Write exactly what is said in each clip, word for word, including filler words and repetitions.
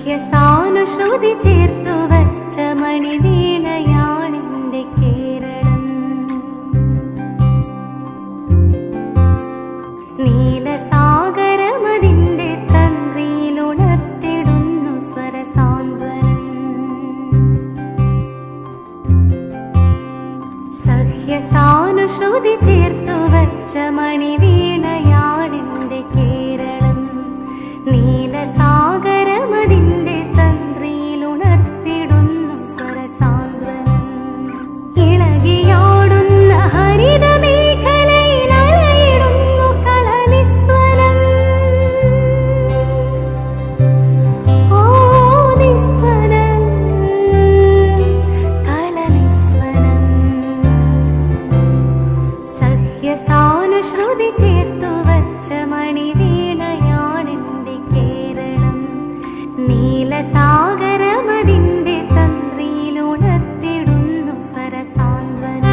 സഹ്യസാനുശ്രുതി ചേർത്തു വച്ച മണിവീണയാണെന്റെ കേരളം. നീലസാഗരമതിന്റെ തന്ത്രിയിലുണർത്തിടുന്നു സ്വരസാന്ത്വനം. സഹ്യസാനുശ്രുതി ചേർത്തു വച്ച മണിവീണയാണെന്റെ കേരളം. നീലസാഗരമതിന്റെ തന്ത്രിയിലുണർത്തിടുന്നു സ്വരസാന്ത്വനം. ഇളകിയാടുന്ന ഹരിതമേഖലയിൽ അലയിടുന്നു കളനിസ്വനം. ഓ നിസ്വനം, കളനിസ്വനം. സഹ്യസാനുശ്രുതി ചേർത്തു വച്ച മണിവീണയാണെന്റെ കേരളം. നീലസാഗരമതിന്റെ തന്ത്രിയിലുണർത്തിടുന്നു സ്വരസാന്ത്വനം.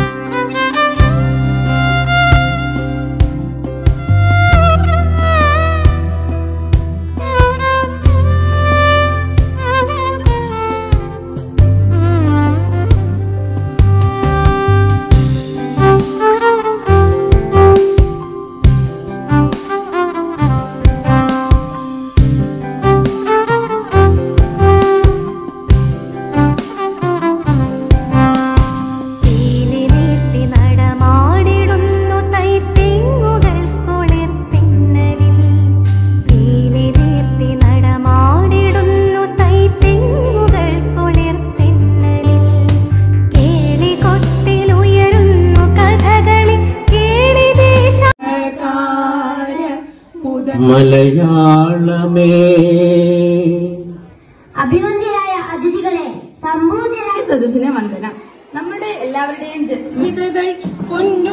മലയാളമേ അഭിവന്ദ്യരായ അതിഥികളെ, സംബോധന സദസ്സിനെ വന്ദനം. നമ്മുടെ എല്ലാവരുടെയും ജന്മിതകൾ